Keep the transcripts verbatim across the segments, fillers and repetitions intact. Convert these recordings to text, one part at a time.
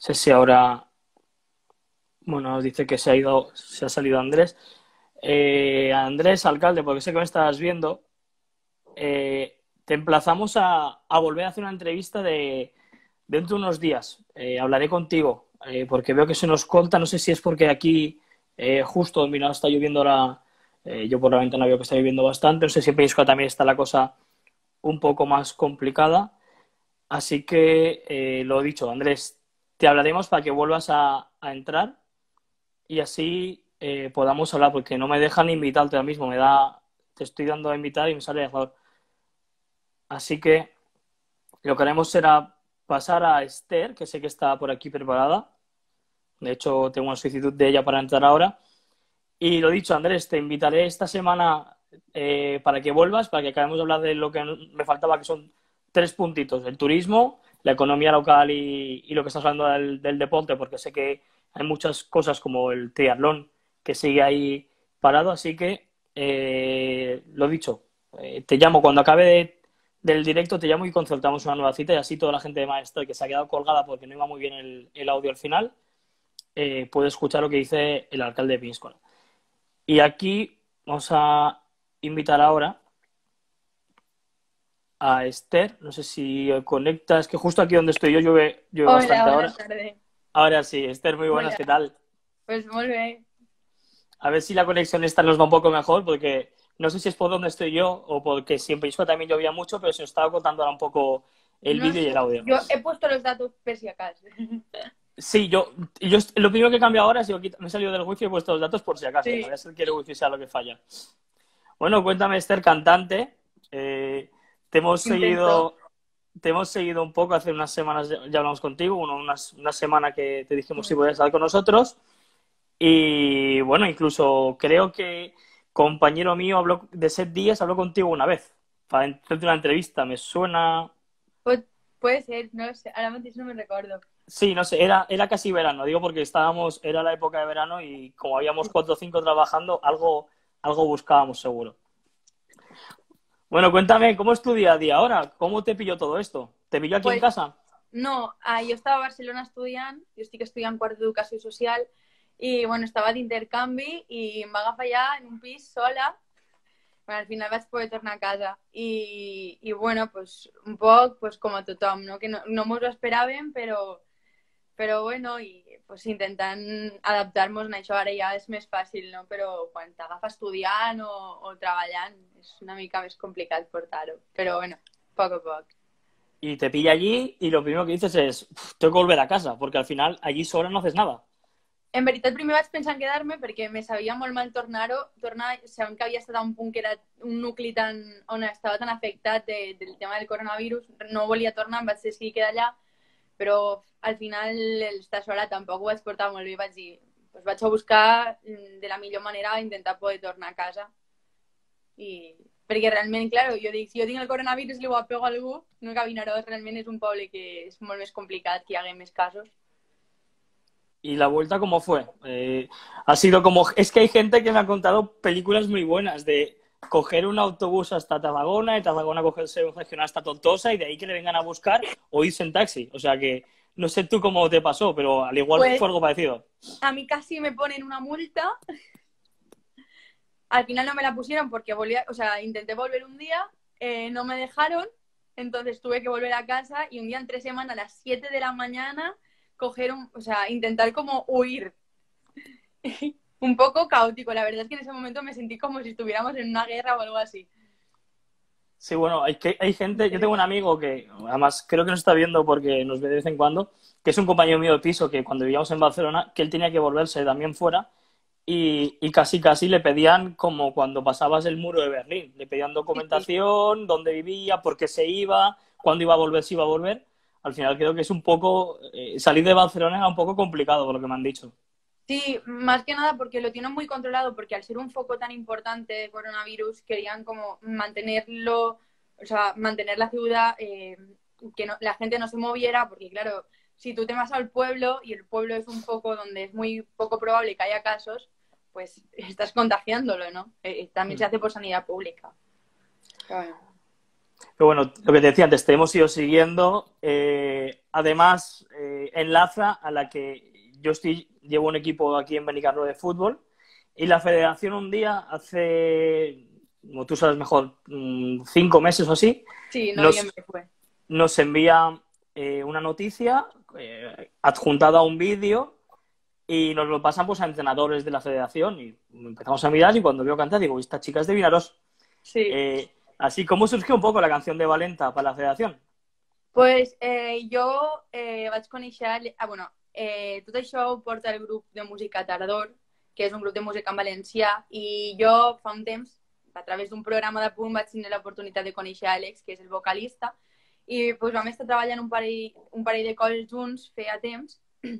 sé si ahora, bueno, nos dice que se ha ido, se ha salido Andrés. Eh, Andrés, alcalde, porque sé que me estás viendo, eh, te emplazamos a, a volver a hacer una entrevista de dentro de unos días. Eh, hablaré contigo, eh, porque veo que se nos corta. No sé si es porque aquí eh, justo, mira, está lloviendo ahora. Eh, yo por la ventana veo que está lloviendo bastante. No sé si en Peñíscola también está la cosa un poco más complicada. Así que, eh, lo dicho, Andrés, te hablaremos para que vuelvas a, a entrar y así eh, podamos hablar, porque no me dejan invitarte ahora mismo. Me da, te estoy dando a invitar y me sale de favor. Así que lo que haremos será pasar a Esther, que sé que está por aquí preparada. De hecho, tengo una solicitud de ella para entrar ahora. Y lo dicho, Andrés, te invitaré esta semana eh, para que vuelvas, para que acabemos de hablar de lo que me faltaba, que son tres puntitos: el turismo, la economía local y, y lo que estás hablando del, del deporte, porque sé que hay muchas cosas como el triatlón que sigue ahí parado. Así que, eh, lo dicho, eh, te llamo cuando acabe de- del directo, te llamo y concertamos una nueva cita y así toda la gente de Maestro que se ha quedado colgada porque no iba muy bien el, el audio al final, eh, puede escuchar lo que dice el alcalde de Peñíscola. Y aquí vamos a invitar ahora a Esther. No sé si conectas, que justo aquí donde estoy yo llueve, llueve Hola, bastante buenas ahora. tardes. Ahora sí, Esther, muy buenas, Hola, ¿qué tal? pues muy bien. A ver si la conexión esta nos va un poco mejor, porque no sé si es por donde estoy yo o porque siempre en también llovía mucho, pero se nos estaba cortando ahora un poco el No vídeo y el sé, audio. yo he puesto los datos per si acaso. Sí, yo, yo lo primero que he cambiado ahora es que me he salido del wifi y he puesto los datos por si acaso. No Sí, voy a ser que el wifi sea lo que falla. Bueno, cuéntame, Esther, cantante. Eh, te hemos intento. seguido, te hemos seguido un poco. Hace unas semanas ya, ya hablamos contigo, bueno, unas- una semana que te dijimos si podías estar con nosotros. Y bueno, incluso creo que compañero mío habló de Set Díaz, habló contigo una vez para hacerte una entrevista. Me suena. Pues puede ser, no lo sé, ahora mismo no me recuerdo. Sí, no sé, era, era casi verano, digo porque estábamos, era la época de verano y como habíamos cuatro o cinco trabajando, algo, algo buscábamos seguro. Bueno, cuéntame, ¿cómo es tu día a día ahora? ¿Cómo te pilló todo esto? ¿Te pilló aquí en Pues casa? no, ah, yo estaba a Barcelona estudiant, jo estic estudiant quart d'educació social i bueno, estava d'intercanvi i em va agafar ja en un pis sola. Bueno, al final vaig poder tornar a casa i, i bueno, pues un poc pues, com a tothom, no? Que no, no mos ho esperàvem, però però bueno, i pues, intentant adaptar-nos a això ara ja és més fàcil, no? Però quan t'agafa estudiant o, o treballant és una mica més complicat portar-ho. Però bueno, a poc a poc. Y te pilla allí y lo primero que dices es: "Uf, tengo que volver a casa", porque al final allí sola no haces nada. En veritat, primer vaig pensar en quedar-me perquè me sabia molt mal tornar-ho, tornar, sabent que havia estat a un punt que era un nucli tan, on estava tan afectat de, del tema del coronavirus, no volia tornar, em vaig decidir quedar allà, però al final estar sola tampoc ho vaig portar molt bé, vaig dir, pues vaig a buscar de la millor manera a intentar poder tornar a casa. I perquè realment, claro, jo dic, si jo tinc el coronavirus i li ho apego a algú, no que a Vinaròs realment és un poble que és molt més complicat, que hi hagi més casos. ¿Y la vuelta cómo fue? Eh, ha sido como... Es que hay gente que me ha contado películas muy buenas de coger un autobús hasta Tarragona, y Tarragona cogerse un regional hasta Tortosa y de ahí que le vengan a buscar o irse en taxi. O sea que no sé tú cómo te pasó, pero al igual Pues fue algo parecido. a mí casi me ponen una multa. Al final no me la pusieron porque volvía, o sea, intenté volver un día, eh, no me dejaron, entonces tuve que volver a casa y un día entre semana a las siete de la mañana coger un, o sea, intentar como huir. Un poco caótico, la verdad es que en ese momento me sentí como si estuviéramos en una guerra o algo así. Sí, bueno, hay, que, hay gente, yo tengo un amigo que además creo que nos está viendo porque nos ve de vez en cuando, que es un compañero mío de piso que cuando vivíamos en Barcelona, que él tenía que volverse también fuera y, y casi casi le pedían como cuando pasabas el muro de Berlín, le pedían Sí, sí. documentación, dónde vivía, por qué se iba, cuándo iba a volver, si iba a volver. Al final creo que es un poco, eh, salir de Barcelona era un poco complicado por lo que me han dicho. Sí, más que nada porque lo tienen muy controlado, porque al ser un foco tan importante de coronavirus, querían como mantenerlo, o sea, mantener la ciudad, eh, que no, la gente no se moviera, porque claro, si tú te vas al pueblo y el pueblo es un foco donde es muy poco probable que haya casos, pues estás contagiándolo, ¿no? Eh, también se hace por sanidad pública. Claro. Pero bueno, lo que te decía antes, te hemos ido siguiendo. Eh, además, eh, enlaza a la que yo estoy, llevo un equipo aquí en Benicarló de fútbol y la federación un día, hace, como tú sabes mejor, mm, cinco meses o así, Sí, nos, noviembre fue. nos envía eh, una noticia eh, adjuntada a un vídeo y nos lo pasan pues, a entrenadores de la federación y empezamos a mirar y cuando veo cantar digo, esta chica es de Vinaros. Sí. Eh, así, ¿cómo surgió un poco la canción de Valenta para la federación? Pues eh, jo eh, vaig conèixer... Ah, bueno, eh, tot això ho porta el grup de música Tardor, que és un grup de música en valencià, i jo fa un temps, a través d'un programa de punt, vaig tenir l'oportunitat de conèixer Àlex, que és el vocalista, i pues, vam estar treballant un parell, un parell de coses junts feia temps,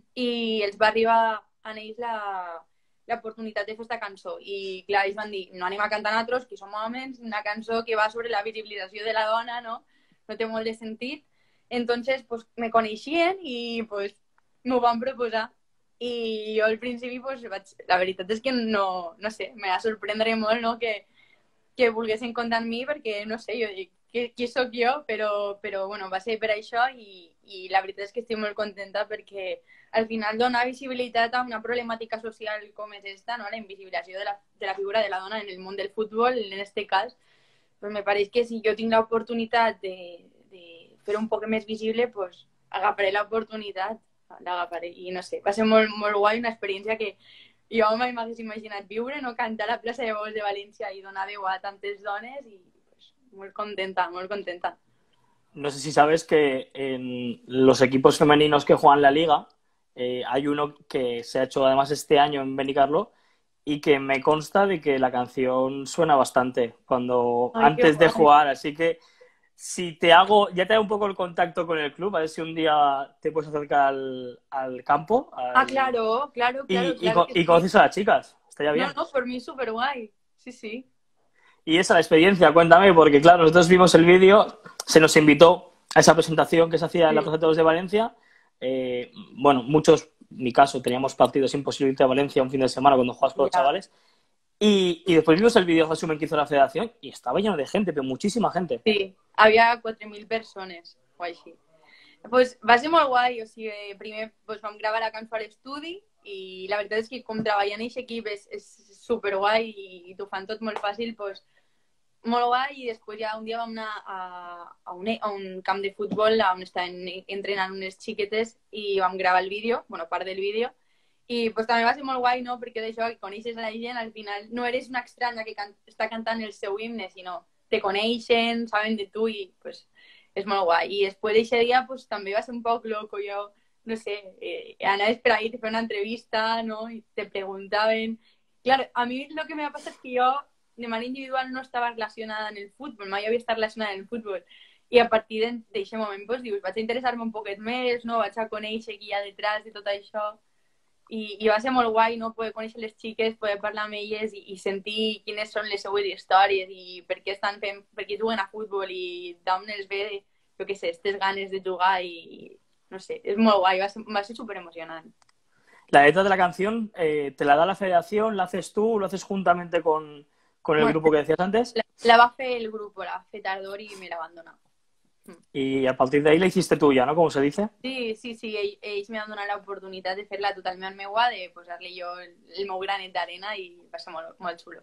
i els va arribar a ells la, l'oportunitat de fer aquesta cançó. I clar, ells van dir, no anem a cantar nosaltres, que som homes, una cançó que va sobre la visibilització de la dona, no? No té molt de sentit. Entonces, pues, me coneixien i pues, m'ho van proposar. I jo al principi, pues, vaig... la veritat és que no, no sé, me va sorprendre molt, no?, que, que volguessin comptar amb mi, perquè, no sé, jo dic, qui, qui sóc jo? Però, però, bueno, va ser per això i, i la veritat és que estic molt contenta perquè al final donar visibilitat a una problemàtica social com és esta, no?, la invisibilització de la, de la figura de la dona en el món del futbol, en este cas, pues me pareix que si jo tinc l'oportunitat de, de fer un poc més visible, pues agafaré l'oportunitat, l'agafaré. I no sé, va ser molt, molt guai, una experiència que jo mai m'hagués imaginat viure, no, cantar a la plaça de Bous de València i donar veu a tantes dones i pues, molt contenta, molt contenta. No sé si sabes que en los equipos femeninos que juegan la liga eh, hay uno que se ha hecho además este año en Benicarló y que me consta de que la canción suena bastante cuando Ay, antes de jugar, así que si te hago, ya te hago un poco el contacto con el club, a ver si un día te puedes acercar al, al campo. Al... Ah, claro, claro, claro, y, claro y, que y conoces sí. a las chicas, estaría bien. No, no, por mí súper guay, sí, sí. Y esa la experiencia, cuéntame, porque claro, nosotros vimos el vídeo, se nos invitó a esa presentación que se hacía en la Sí. Plaza de Toros de Valencia. Eh, bueno, muchos, en mi caso, teníamos partidos imposible irte a Valencia un fin de semana cuando juegas con los Ya. chavales. Y, y después vimos el vídeo resumen que hizo la federación y estaba lleno de gente, pero muchísima gente. Sí, havia quatre mil persones o així. Pues va ser molt guai, o sigui, primer pues, vam gravar la cançó a l'estudi i la veritat és que com treballar en aquest equip és, és superguai i, i t'ho fan tot molt fàcil, pues, molt guai, i després ja un dia vam anar a, a, un, a un camp de futbol on estaven entrenant unes xiquetes i vam gravar el vídeo, bueno, part del vídeo, i pues, també va ser molt guai, no?, perquè d'això que coneixes a la gent, al final no eres una estranya que can està cantant el seu himne, sinó te coneixen, saben de tu i pues, és molt guai. I després d'aquest dia pues, també va ser un poc loco, jo, no sé, eh, anaves per ahí, te feien una entrevista, no?, i te preguntaven. Claro, a mi el que m'ha passat és que jo de manera individual no estava relacionada en el futbol, mai havia estat relacionada en el futbol. I a partir d'aquest moment pues, dius, vaig a interessar-me un poquet més, no? Vaig a conèixer qui hi ha detrás de tot això. I, i va ser molt guai, no?, poder conèixer les xiques, poder parlar amb elles i, i sentir quines són les seues històries i per què estan fent, per què juguen a futbol i d'on els ve, jo què sé, aquestes ganes de jugar i, no sé, és molt guai, va ser, va ser súper emocionant. La letra de la canción, eh, ¿te la da la federación? ¿La haces tú? ¿Lo haces juntamente con, con el Bueno, grupo que decías antes? La, la va fer el grup, la va fer Tardor i me la va donar. Y a partir de ahí la hiciste tuya, ¿no? Como se dice. Sí, sí, sí, ell, ells me van donar l'oportunitat de fer-la totalment meua, de posar-li jo el, el meu granet d'arena i va ser molt, molt xulo.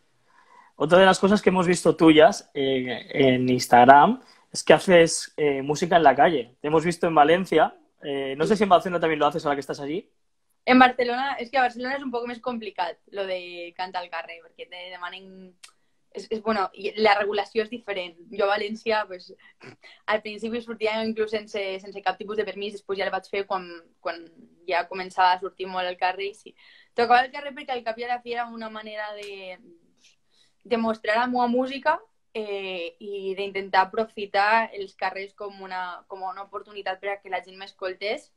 Otra de las cosas que hemos visto tuyas eh, en Instagram es que haces eh, música en la calle. Te hemos visto en Valencia. Eh, no sé si en Barcelona también lo haces ahora que estás allí. En Barcelona, és que a Barcelona és un poc més complicat, lo de cantar al carrer, perquè te demanen... És, és, bueno, la regulació és diferent. Jo a València, pues, al principi sortia inclús sense, sense cap tipus de permís, després ja el vaig fer quan, quan ja començava a sortir molt al carrer. I sí. Tocava al carrer perquè al cap i a la fi era una manera de, de mostrar la meva música eh, i d'intentar aprofitar els carrers com una, com una oportunitat per a que la gent m'escoltés.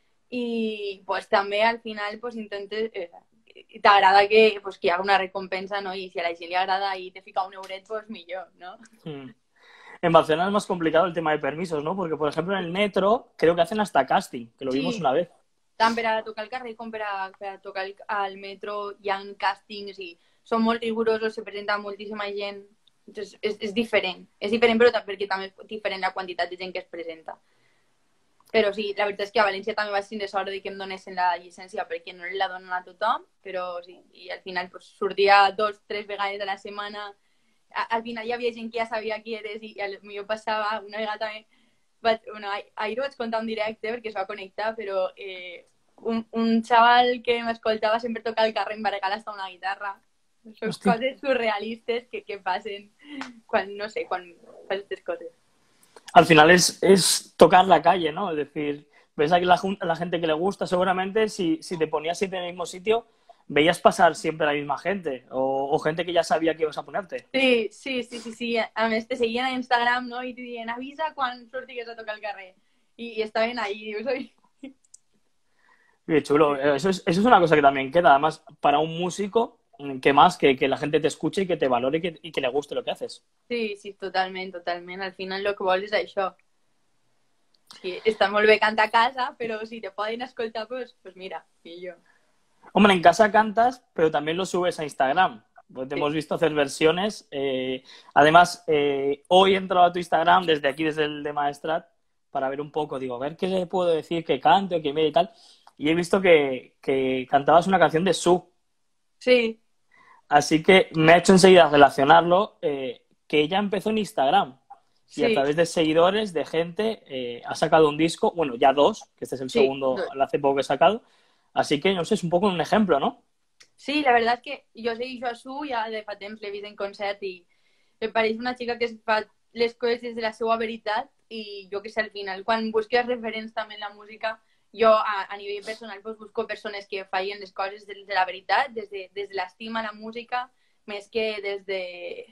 I pues, també al final pues, intentes... Eh, t'agrada que, pues, que hi haga una recompensa, ¿no? Y si a la gent li agrada y te fica un euret, pues millor, ¿no? Hmm. En Barcelona es más complicado el tema de permisos, ¿no? Porque, por ejemplo, en el metro creo que hacen hasta casting, que lo Sí. vimos una vez. Tant per a tocar al carrer com per a, per a tocar al metro hi ha càstings i són molt rigorosos, se presenta moltíssima gent Entonces, és, és diferent. És diferent, però perquè també és diferent la quantitat de gent que es presenta. Però sí, la veritat és que a València també vaig tindre sort de que em donessin la llicència perquè no la donen a tothom, però sí, i al final pues, sortia dos, tres vegades a la setmana. A, al final hi havia gent que ja sabia qui eres i, i al millor passava, una vegada també, vaig, bueno, ahir ho vaig contar en directe perquè es va connectar, però eh, un, un xaval que m'escoltava sempre tocar el carrer em va regalar hasta una guitarra. Són Hosti. coses surrealistes que, que passen quan, no sé, quan fas aquestes coses. Al final es, es tocar la calle, ¿no? Es decir, ves a la, la gente que le gusta, seguramente si, si te ponías siempre en el mismo sitio, veías pasar siempre la misma gente o, o gente que ya sabía que ibas a ponerte. Sí, sí, sí, sí, sí. A més, te seguien a Instagram, no? I te diuen, avisa quan sortigues a tocar el carrer. I, i estaven ahí. Soy... Qué chulo. Eso es, eso es una cosa que también queda. Además, para un músico, ¿qué más? Que, que la gente te escuche y que te valore y que, y que le guste lo que haces. Sí, sí, totalment, totalment. Al final el que vols és això. Sí, està molt bé cantar a casa, però si te poden escoltar, pues, pues mira, millor. Hombre, en casa cantas, pero también lo subes a Instagram. Pues te Sí. hemos visto hacer versiones. Eh, además, eh, hoy he entrado a tu Instagram desde aquí, desde el de Maestrat, para ver un poco, digo, a ver qué le puedo decir, que cante o que me y tal. Y he visto que, que cantabas una canción de Su. Sí, Así que me ha hecho enseguida relacionarlo, eh, que ella empezó en Instagram. Y a sí, través de seguidores, de gente, eh, ha sacado un disco, bueno, ya dos, que este es el sí. segundo, el hace poco que he sacado. Así que, no sé, es un poco un ejemplo, ¿no? Sí, la veritat és que jo segueixo a Su, ja de fa temps l'he vist en concert i em pareix una xica que es fa les coses des de la seva veritat i jo que sé, al final, quan busques referents també en la música, jo a, a nivell personal pues, busco persones que fallen les coses des de la veritat, des de, des de l'estima a la música, més que des de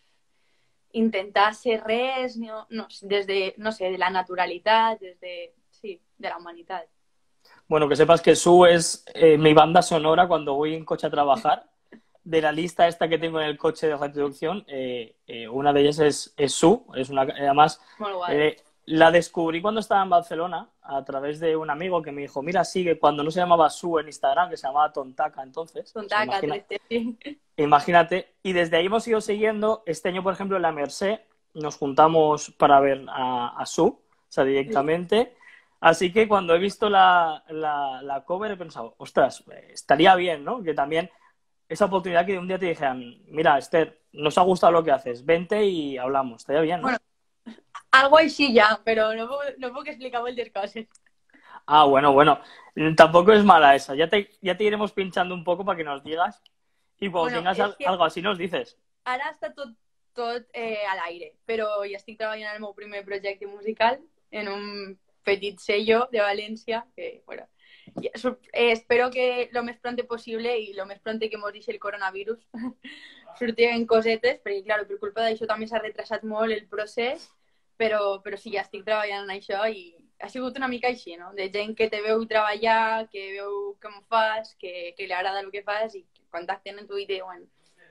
intentar ser res, no, no, des de, no sé, de la naturalitat, des de, sí, de la humanitat. Bueno, que sepas que Su es eh, mi banda sonora cuando voy en coche a trabajar. De la lista esta que tengo en el coche de reproducción, eh, eh, una de ellas es, es Su. Es una, además, Molt guai. eh, la descubrí cuando estaba en Barcelona a través de un amigo que me dijo, mira, sigue, cuando no se llamaba Su en Instagram, que se llamaba Tontaca entonces. Tontaca, O sea, imagina, triste, sí. imagínate. Y desde ahí hemos ido siguiendo. Este año, por ejemplo, en la Mercé nos juntamos para ver a, a Su, o sea, directamente. Así que cuando he visto la, la, la cover he pensado, ostras, estaría bien, ¿no? Que también esa oportunidad que un día te dijeran, mira, Esther, nos ha gustado lo que haces, vente y hablamos, estaría bien, ¿no? Bueno, algo així ja, però no puc, no puc explicar moltes coses. Ah, bueno, bueno, tampoco es mala esa, ya te, ya te iremos pinchando un poco para que nos digas y cuando Bueno, tengas és al- que- algo así nos dices. Ara està tot, tot eh, a l'aire, però ja estic treballant en el meu primer projecte musical en un petit sello de València, que, bueno, ja, sor- eh, espero que lo més pronte possible i lo més pronte que mos deixi el coronavirus sortiguen cosetes, perquè, clar, per culpa d'això també s'ha retrasat molt el procés, però, però sí, ja estic treballant en això i ha sigut una mica així, no? De gent que te veu treballar, que veu com ho fas, que, que li agrada el que fas i que contacten amb tu i te diuen.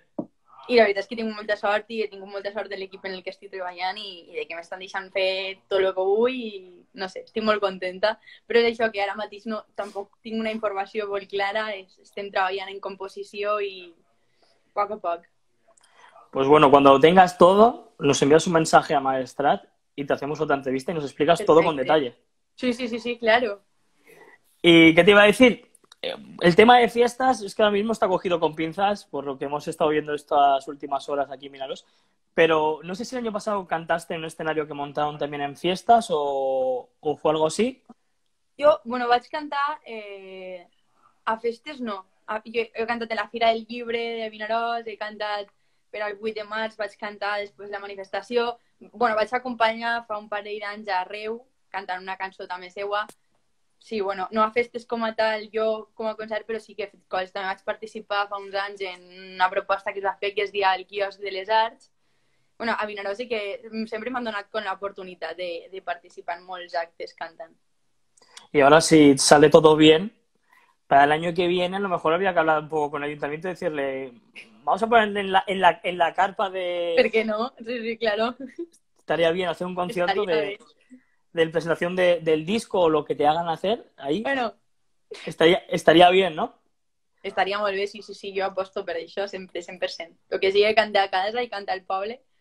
I la veritat és que tinc molta sort i he tingut molta sort de l'equip en el que estic treballant i, i de que m'estan deixant fer tot el que vull i no sé, estic molt contenta. Però és això que ara mateix no, tampoc tinc una informació molt clara, es, estem treballant en composició i a poc a poc. Pues bueno, cuando lo tengas todo, nos envías un mensaje a Maestrat y te hacemos otra entrevista y nos explicas todo con Perfecte. detalle. Sí, sí, sí, sí, claro. ¿Y qué te iba a decir? Eh, El tema de fiestas es que ahora mismo está cogido con pinzas, por lo que hemos estado viendo estas últimas horas aquí en Minaros, pero no sé si el año pasado cantaste en un escenario que montaron también en fiestas o, o fue algo así. Jo, bueno, vaig cantar eh, a festes no. A, jo he cantat a la Fira del Llibre de Vinaròs, he cantat per al vuit de març, vaig cantar després de la manifestació. Bueno, vaig acompanyar fa un parell d'anys a Reu, cantant una cançó també seua. Sí, bueno, no a festes com a tal, jo com a concert, però sí que he fet coses. També vaig participar fa uns anys en una proposta que es va fer que es deia el quiosc de les arts. Bueno, a Vinaròs sí que sempre m'han donat con l'oportunitat de, de participar en molts actes cantant. Y ahora si sale todo bien, para el año que viene a lo mejor habría que hablar un poco con el ayuntamiento y decirle, vamos a poner en la, en la, en la carpa de... Per què no? Sí, sí, claro. Estaría bien hacer un concierto Estaria de, bé. de presentación de, del disco o lo que te hagan hacer ahí. Bueno, Estaría, estaría bien, ¿no? estaria molt bé, sí, sí, sí, jo aposto per això, sempre, cent per cent. El que sigui cantar a casa i cantar al poble,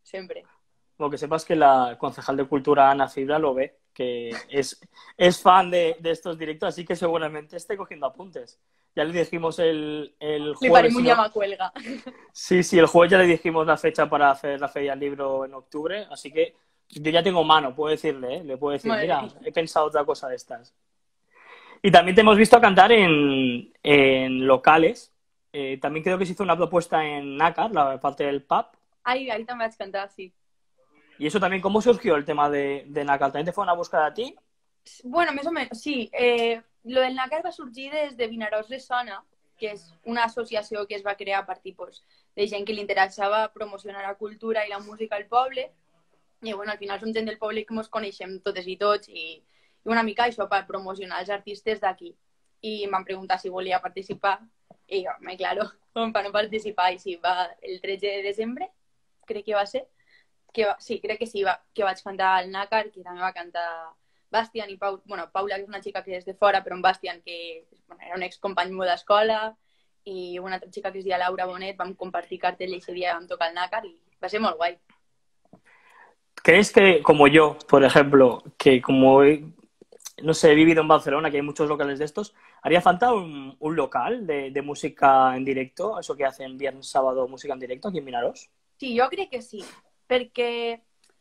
sempre. Bueno, que sepas que la concejal de Cultura, Ana Fibra, lo ve, que es, es fan de, de estos directos, así que seguramente esté cogiendo apuntes. Ya le dijimos el, el Li farem jueves. un No, llamacuelga. sí, sí, el jueves ya le dijimos la fecha para hacer la Feria del Libro en octubre, así que yo ya tengo mano, puedo decirle, ¿eh? Le puedo decir, Molt mira, bé. he pensado otra cosa de estas. Y también te hemos visto cantar en, en locales. Eh, también creo que se hizo una propuesta en Nácar, la parte del pub. Ai, ahí també vaig cantar, sí. Y eso también, ¿cómo surgió el tema de, de Nácar? ¿También te fueron a buscar a ti? Bueno, més o menys, sí. Eh, lo del Nàcar va sorgir des de Vinaròs de Sona, que és una associació que es va crear a partir pues, de gent que li interessava promocionar la cultura i la música al poble. I bueno, al final som gent del poble que ens coneixem totes i tots i, i una mica això per promocionar els artistes d'aquí. I em van preguntar si volia participar i jo, me claro, com per no participar. I sí, va el tretze de desembre, crec que va ser, que va, sí, crec que sí, va, que vaig cantar al Nàcar, que també va cantar Bastian i Paula, bueno, Paula, que és una xica que és de fora, però en Bastian, que bueno, era un excompany meu d'escola, i una altra xica que es deia Laura Bonet, vam compartir cartell i ese dia vam tocar el Nàcar i va ser molt guai. ¿Crees que, como yo, por ejemplo, que como he, no sé, he vivido en Barcelona, que hay muchos locales de estos, haría falta un, un local de, de música en directo, eso que hacen viernes, sábado, música en directo aquí en Vinaròs? Sí, jo crec que sí, perquè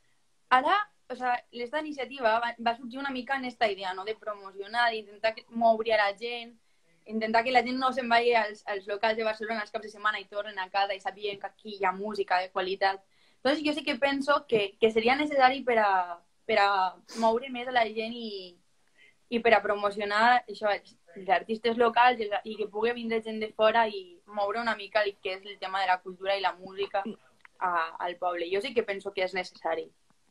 ara, o sea, esta iniciativa va, va sorgir una mica en esta idea, no?, de promocionar, d'intentar moure a la gent, intentar que la gent no se'n vagi als, als locals de Barcelona els caps de setmana i tornen a casa i sàpiguen que aquí hi ha música de qualitat. Entonces jo sí que penso que, que seria necessari per a, per a moure més a la gent i, i per a promocionar això, els, els artistes locals i, i que pugui vindre gent de fora i moure una mica el que és el tema de la cultura i la música a, al poble. Jo sí que penso que és necessari.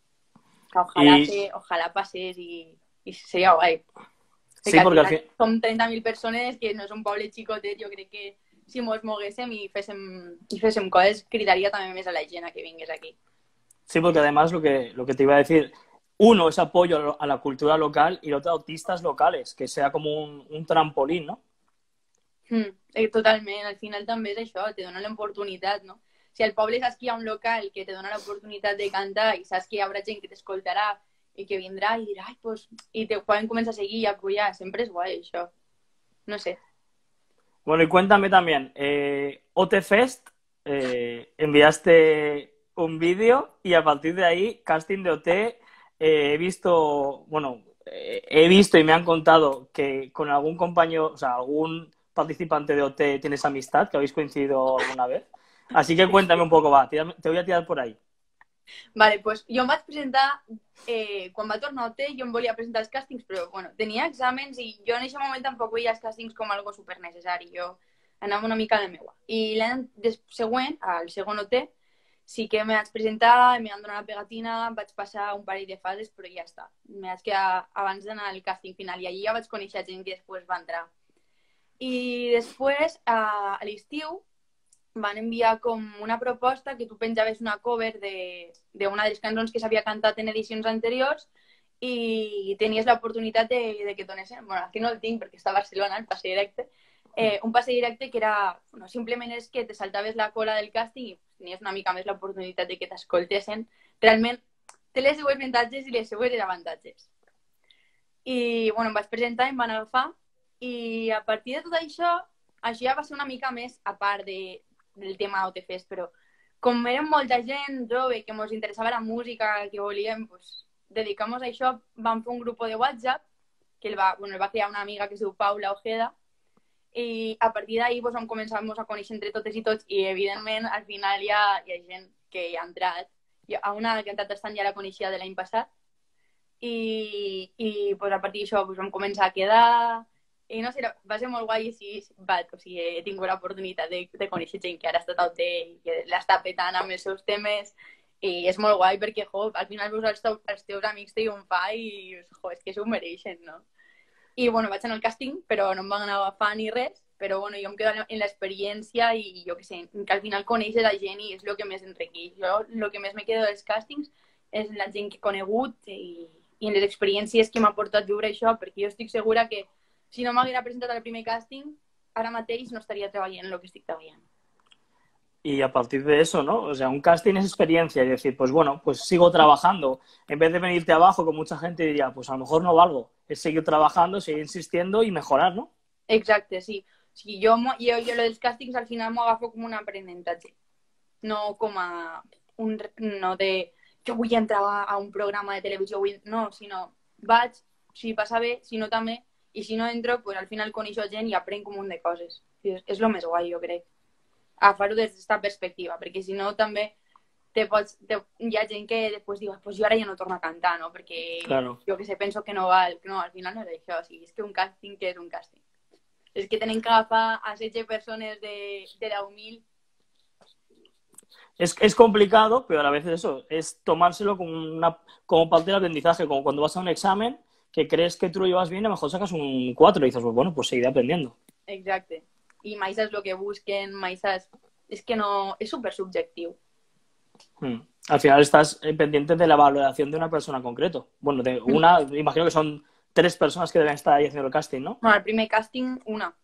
Que ojalà, Y... se, ojalà passés i, i seria guai. Sí, porque al final fin... som trenta mil persones, que no és un poble xicotet, jo crec que si mos moguéssim i féssim, i féssim coses, cridaria també més a la gent a que vingués aquí. Sí, porque además lo que, lo que te iba a decir, uno es apoyo a la cultura local y el otro artistas locales, que sea como un, un trampolín, ¿no? Mm, eh, totalment, al final també és això, te dona l'oportunitat, no? Si al poble saps que hi ha un local que te dona l'oportunitat de cantar i saps que hi haurà gent que t'escoltarà i que vindrà i dirà, ai, pues, i te poden començar a seguir i apoyar, sempre és guai això. No sé. Bueno, y cuéntame también, eh, O T Fest, eh, enviaste un vídeo y a partir de ahí, casting de O T, eh, he visto, bueno, eh, he visto y me han contado que con algún compañero, o sea, algún participante de O T tienes amistad, que habéis coincidido alguna vez. Así que cuéntame un poco, va, te voy a tirar por ahí. Vale, pues jo em vaig presentar, eh, quan va tornar a O T, jo em volia presentar els càstings, però bueno, tenia exàmens i jo en aquest moment tampoc veia els càstings com algo supernecessari, jo anava una mica a la meua. I l'any següent, al segon O T, sí que me vaig presentar, me van donar la pegatina, vaig passar un parell de fases, però ja està. Me vaig quedar abans d'anar al càsting final i allí ja vaig conèixer gent que després va entrar. I després, a, a l'estiu, van enviar com una proposta que tu penjaves una cover d'una de, de les cançons que s'havia cantat en edicions anteriors i tenies l'oportunitat de, de que donessin, bueno, aquí no el tinc perquè està a Barcelona, el passe directe, eh, un passe directe que era, bueno, simplement és que te saltaves la cola del càsting i tenies una mica més l'oportunitat de que t'escoltessin. Realment té les seues avantatges i les seues desavantatges. I, bueno, em vaig presentar, em van agafar i a partir de tot això, això ja va ser una mica més a part de del tema O T Fest, però com érem molta gent jove que ens interessava la música, que volíem pues, dedicar-nos a això, vam fer un grup de WhatsApp que el va, bueno, el va crear una amiga que es diu Paula Ojeda i a partir d'ahir pues, vam començar a conèixer entre totes i tots i evidentment al final hi ha, hi ha gent que hi ha entrat. Jo, a una que ha entrat estant ja la coneixia de l'any passat i, i pues, a partir d'això pues, vam començar a quedar. I no sé, va ser molt guai i sí, va, o sigui, he tingut l'oportunitat de, de conèixer gent que ara ha estat a O T i que l'està petant amb els seus temes i és molt guai perquè, jo, al final veus els, teus, els teus amics triomfar i, jo, és que s'ho mereixen, no? I, bueno, vaig anar al càsting, però no em van anar a agafar ni res, però, bueno, jo em quedo en l'experiència i, jo què sé, que al final coneixes la gent i és el que més enriqueix. Jo, el que més me quedo dels càstings és la gent que he conegut i, i en les experiències que m'ha portat viure això, perquè jo estic segura que si no m'haguera presentat al primer càsting, ara mateix no estaria treballant en el que estic treballant. y a partir de eso, ¿no? O sea, un casting es experiencia y decir, pues bueno, pues sigo trabajando. En vez de venirte abajo, con mucha gente diría, pues a lo mejor no valgo. Es seguir trabajando, seguir insistiendo y mejorar, ¿no? Exacte, sí. O sigui, jo, mo- jo, jo lo dels càstings al final m'ho agafo com un aprenentatge, no com a un... re- no de jo vull entrar a, a un programa de televisió, vull... no, sinó vaig, si passa bé, si no també, i si no entro, pues al final coneixo gent i aprenc un munt de coses. I és, és lo més guai, jo crec. Agafar-ho des d'esta perspectiva, perquè si no també te pots, te, hi ha gent que després diu, pues jo ara ja no torno a cantar, no? Perquè Claro. jo que sé, penso que no val. No, al final no és això. O sigui, és que un càsting, què és un càsting? És que tenen que agafar a setze persones de, de deu mil. Es, es complicado, pero a la vez eso, es tomárselo como, una, como parte del aprendizaje, como cuando vas a un examen que crees que tú lo llevas bien, a lo mejor sacas un cuatro y dices, pues bueno, pues seguiré aprendiendo. Exacte. I mai saps el que busquen, mai saps... És que no... És super subjectiu. Hmm. Al final estás eh, pendiente de la valoración de una persona en concreto. Bueno, de una, imagino que son tres personas que deben estar ahí haciendo el casting, ¿no? Bueno, el primer càsting, una.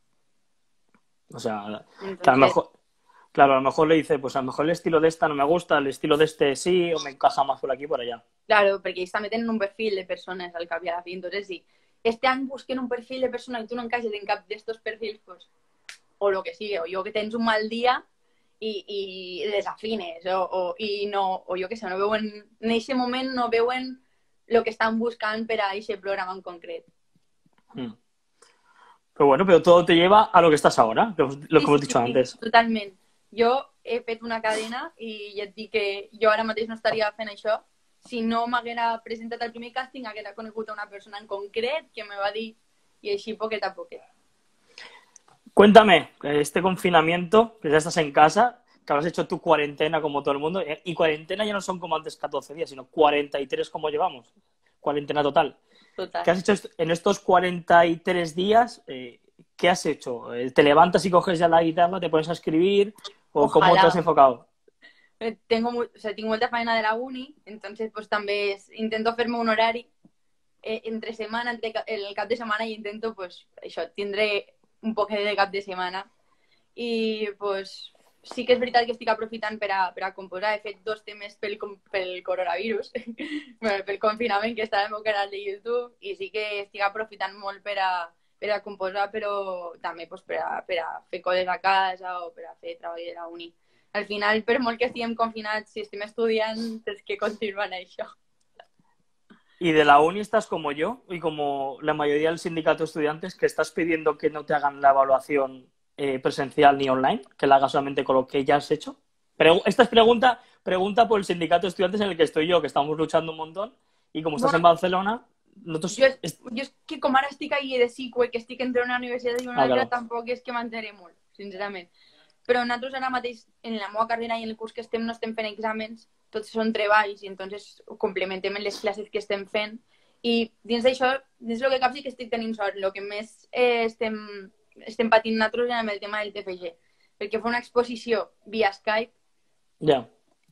O sea, Entonces, que a lo mejor, claro, a lo mejor le dice, pues a lo mejor el estilo de esta no me gusta, el estilo de este sí, o me encaja más por aquí por allá. claro, perquè ells també tenen un perfil de persones al cap i a la fi. Entonces, si este any busquen un perfil de persona i tu no encaixes en cap d'estos perfils, pues, o lo que sigui, o jo que tens un mal dia i, i desafines, o, o, i no, o jo que sé, no veuen, en aquest moment no veuen el que estan buscant per a aquest programa en concret. Hmm. Pero bueno, pero todo te lleva a lo que estás ahora, lo, lo Sí, que hemos sí, dicho sí, antes. totalment. Jo he fet una cadena i ja et dic que jo ara mateix no estaria fent això si no m'haguera presentat al primer càsting, haguera conegut a una persona en concret que me va dir i així poquet a poquet. Cuéntame, este confinamiento, que ya estás en casa, que habrás hecho tu cuarentena como todo el mundo, y cuarentena ya no son como antes catorce días, sino cuarenta y tres como llevamos, cuarentena total. Total. ¿Qué has hecho est- en estos cuarenta y tres días? Eh, ¿qué has hecho? Eh, ¿Te levantas y coges ya la guitarra, te pones a escribir? ¿O cómo te Ojalá. has enfocado? Eh, Tengo, mu- o sea, tinc molta feina de la uni, entonces pues també es- intento fer-me un horari eh, entre setmana, entre ca- el cap de setmana i intento pues això, tindré un poc de cap de setmana i pues sí que és veritat que estic aprofitant per a, per a composar. He fet dos temes pel, com- pel coronavirus, bueno, pel confinament que està al meu canal de YouTube i sí que estic aprofitant molt per a, per a composar, però també pues, per, a, per a fer coses a casa o per a fer treball de la uni. Al final, per molt que estiguem confinats, si estem estudiant, tens que continuar en això. Y de la uni estás como yo y como la mayoría del sindicato de estudiantes que estás pidiendo que no te hagan la evaluación eh, presencial ni online, que la hagas solamente con lo que ya has hecho. Pero esta es pregunta, pregunta por el sindicato de estudiantes en el que estoy yo, que estamos luchando un montón y como estás en Barcelona, nosotros... Jo, és, jo és que com ara estic ahí de psico, que estic entre una universitat i una Ah, altra, claro. tampoc és que m'enteré molt, sincerament. Però nosaltres ara mateix, en la meva carrera i en el curs que estem, no estem fent exàmens, tots són treballs i entonces complementem en les classes que estem fent. I dins d'això, dins del que cap sí que estic tenint sort. El que més eh, estem, estem patint nosaltres és amb el tema del T F G, perquè fa una exposició via Skype Ya.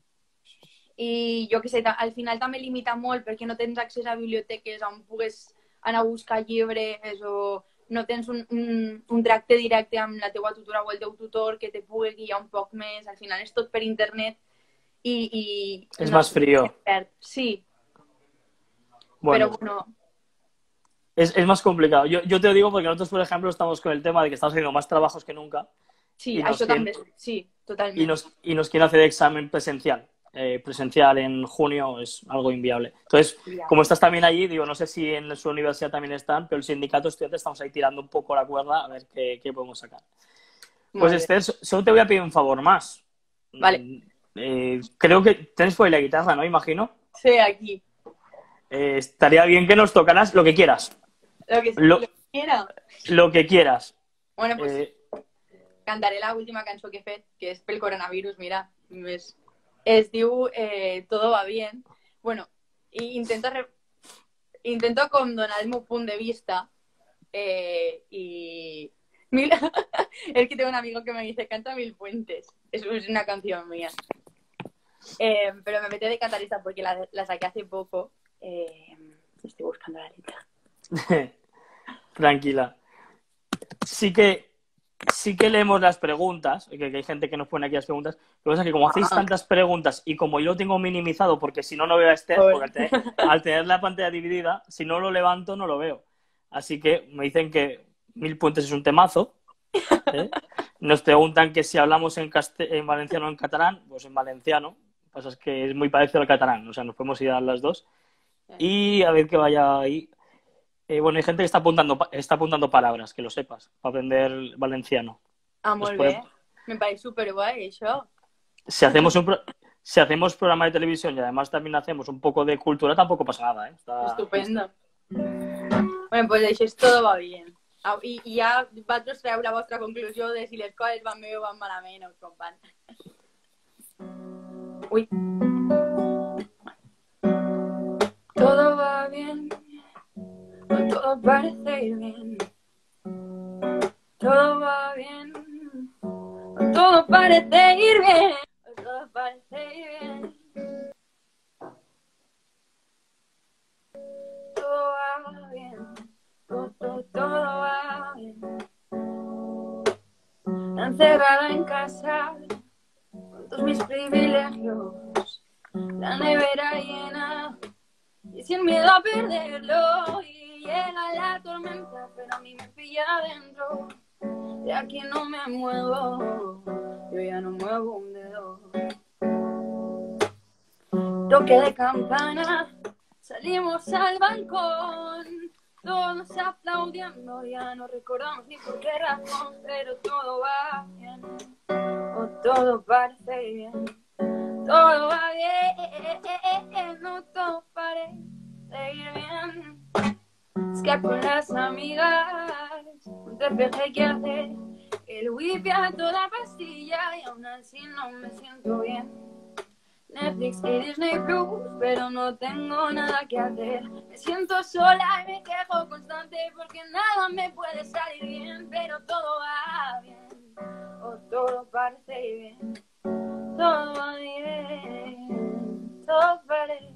i jo que sé, al final també limita molt perquè no tens accés a biblioteques on pugues anar a buscar llibres o no tens un, un, un tracte directe amb la teua tutora o el teu tutor que te pugui guiar un poc més. Al final és tot per internet i... i Es no más frío. Sí, Bueno, però bueno, es, es más complicado. Yo, yo te lo digo porque nosotros, por ejemplo, estamos con el tema de que estamos haciendo más trabajos que nunca sí, y nos, això quieren, també, sí, totalment. y nos, y nos quieren hacer examen presencial. Eh, presencial en junio es algo inviable. Entonces, como estás también allí, digo, no sé si en su universidad también están, pero el sindicato de estudiantes estamos ahí tirando un poco la cuerda a ver qué, qué podemos sacar. Pues Esther, solo te voy a pedir un favor más. Vale. Eh, creo que tienes por ahí la guitarra, ¿no? Imagino. Sí, aquí. Eh, estaría bien que nos tocaras lo que quieras. Lo que, Lo, lo que quiera. Lo que quieras. Bueno, pues Eh, cantaré la última cançó que he fet, que és pel coronavirus, mira. Es, es diu eh, Todo va bien. Bueno, i intento, re, intento com donar el meu punt de vista eh, y... Mira, es que tengo un amigo que me dice, canta Mil Puentes. Es una canción mía. Eh, pero me metí de cantar esta porque la, la saqué hace poco. Eh, estoy buscando la letra. Tranquila. Sí que sí que leemos las preguntas, que, que hay gente que nos pone aquí las preguntas. Lo que pasa es que como hacéis tantas preguntas y como yo lo tengo minimizado, porque si no, no veo a Esther, porque al tener, al tener la pantalla dividida, si no lo levanto, no lo veo. Así que me dicen que Mil Puentes es un temazo. ¿eh? Nos preguntan que si hablamos en, en valenciano o en catalán, pues en valenciano. Lo que pasa es que es muy parecido al catalán, o sea, nos podemos ir a las dos. Y a ver que vaya ahí. Eh, bueno, hay gente que está apuntando, está apuntando palabras, que lo sepas, para aprender valenciano. Ah, molt bé. Me parece súper guay eso. Si hacemos, un pro... si hacemos programa de televisión y además también hacemos un poco de cultura, tampoco pasa nada. ¿eh? Está... Estupendo. Bueno, pues això és todo va bien. I, i ja vosaltres treu la vostra conclusió de si les coses van bé o van malament o com van. Uy. Todo va bien, todo parece ir bien. Todo va bien, todo parece ir bien. Todo parece ir bien. Todo va bien, todo, todo, todo va bien. Encerrada en casa, con todos mis privilegios, la nevera llena y sin miedo a perderlo. Y llega la tormenta, pero a mí me pilla adentro. De aquí no me muevo, yo ya no muevo un dedo. Toque de campana, salimos al balcón, todos aplaudiendo, ya no recordamos ni por qué razón, pero todo va bien, o todo parece bien, todo va bien, no todo parece ir bien. Es que con las amigas un despeje que hacer, el wifi a toda pastilla y aún así no me siento bien. Netflix y Disney Plus, pero no tengo nada que hacer. Me siento sola y me quejo constante porque nada me puede salir bien, pero todo va bien, o todo parece bien, todo va bien, todo parece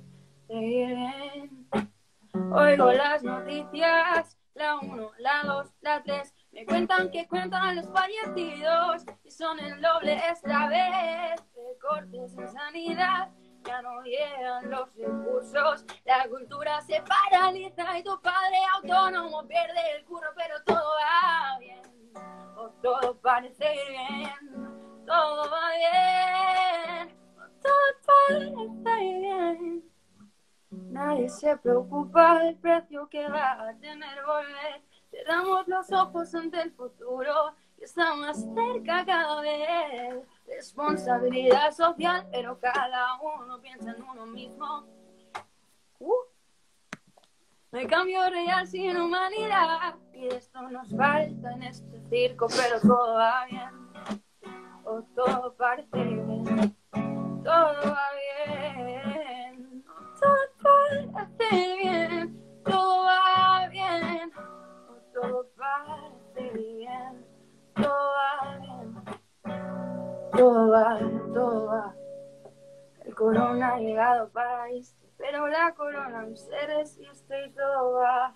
bien. Oigo las noticias, la uno, la dos, la tres. Me cuentan que cuentan los fallecidos y son el doble esta vez. Recortes en sanidad, ya no llegan los recursos. La cultura se paraliza y tu padre autónomo pierde el curro, pero todo va bien, o todo parece bien, todo va bien, o todo parece bien. Nadie se preocupa del precio que va a tener volver. Cerramos los ojos ante el futuro que está más cerca cada vez. Responsabilidad social, pero cada uno piensa en uno mismo. Uh. No hay cambio real sin humanidad y de esto nos falta en este circo, pero todo va bien, o todo parece bien, todo va bien, o todo parece bien, todo va bien, o todo parece bien, todo va bien, todo va, todo va. El corona ha llegado para irse, pero la corona no se resiste y todo va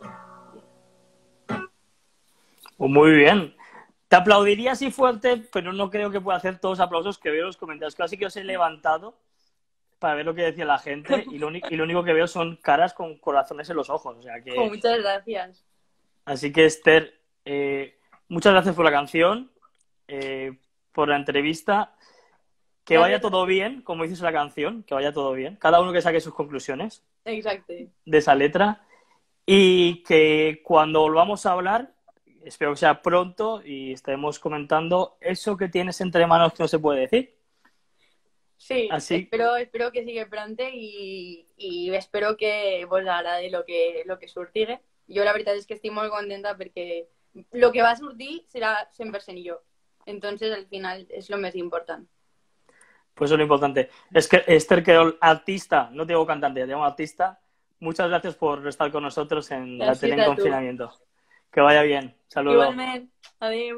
bien. Pues muy bien. Te aplaudiría así fuerte, pero no creo que pueda hacer todos los aplausos que veo en los comentarios. Casi que os he levantado para ver lo que decía la gente y lo, y lo único que veo son caras con corazones en los ojos. O sea que... Oh, muchas gracias. Así que, Esther, eh, muchas gracias por la canción, eh, por la entrevista. Que vaya todo bien, como dices la canción, que vaya todo bien. Cada uno que saque sus conclusiones. Exacto. De esa letra. Y que cuando volvamos a hablar, espero que sea pronto y estemos comentando eso que tienes entre manos que no se puede decir. Sí, Así... espero, espero que siga pronto y, y espero que vos agrade lo que, lo que surtigue. Jo la veritat és que estic molt contenta perquè lo que va sortir serà cent per cent jo. Entonces, al final, es lo más importante. Pues eso es lo importante. Es que Esther Querol, artista, no te digo cantante, te llamo artista. Muchas gracias por estar con nosotros en la tele en confinamiento. Que vaya bien. Saludos. Igualmente. Adiós.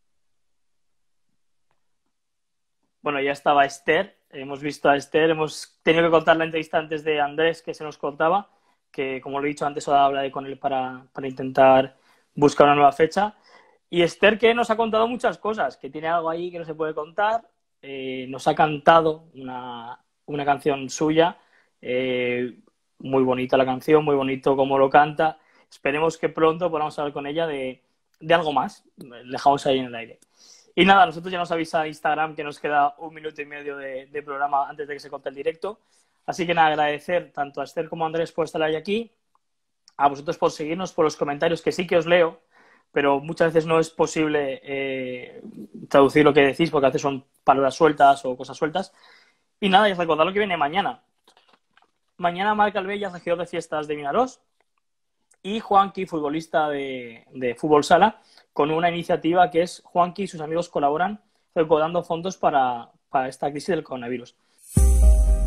Bueno, ya estaba Esther. Hemos visto a Esther. Hemos tenido que contar la entrevista antes de Andrés, que se nos contaba, que como lo he dicho antes, ahora hablaré con él para, para intentar buscar una nueva fecha. Y Esther, que nos ha contado muchas cosas, que tiene algo ahí que no se puede contar, eh, nos ha cantado una, una canción suya, eh, muy bonita la canción, muy bonito cómo lo canta. Esperemos que pronto podamos hablar con ella de, de algo más. Le dejamos ahí en el aire. Y nada, nosotros ya nos avisa Instagram que nos queda un minuto y medio de, de programa antes de que se corte el directo. Así que nada, agradecer tanto a Esther como a Andrés por estar ahí aquí, a vosotros por seguirnos, por los comentarios, que sí que os leo, pero muchas veces no es posible eh, traducir lo que decís porque a veces son palabras sueltas o cosas sueltas. Y nada, y recordad lo que viene mañana. Mañana Marc Albellas, regidor de fiestas de Vinaròs, y Juanqui, futbolista de, de fútbol sala, con una iniciativa que es Juanqui y sus amigos colaboran recaudando fondos para, para esta crisis del coronavirus.